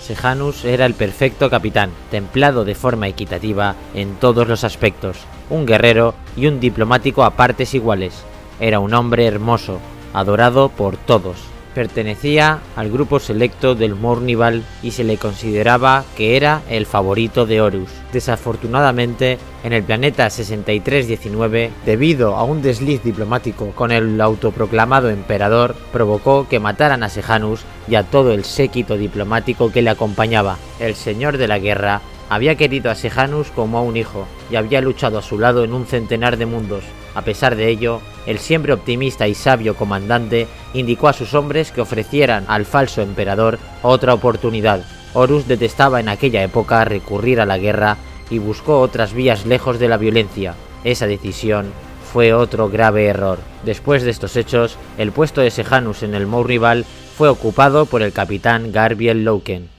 Sejanus era el perfecto capitán, templado de forma equitativa en todos los aspectos, un guerrero y un diplomático a partes iguales. Era un hombre hermoso, adorado por todos. Pertenecía al grupo selecto del Mournival y se le consideraba que era el favorito de Horus. Desafortunadamente, en el planeta 6319, debido a un desliz diplomático con el autoproclamado emperador, provocó que mataran a Sejanus y a todo el séquito diplomático que le acompañaba. El señor de la guerra había querido a Sejanus como a un hijo y había luchado a su lado en un centenar de mundos. A pesar de ello, el siempre optimista y sabio comandante indicó a sus hombres que ofrecieran al falso emperador otra oportunidad. Horus detestaba en aquella época recurrir a la guerra y buscó otras vías lejos de la violencia. Esa decisión fue otro grave error. Después de estos hechos, el puesto de Sejanus en el Mournival fue ocupado por el capitán Garbiel Louken.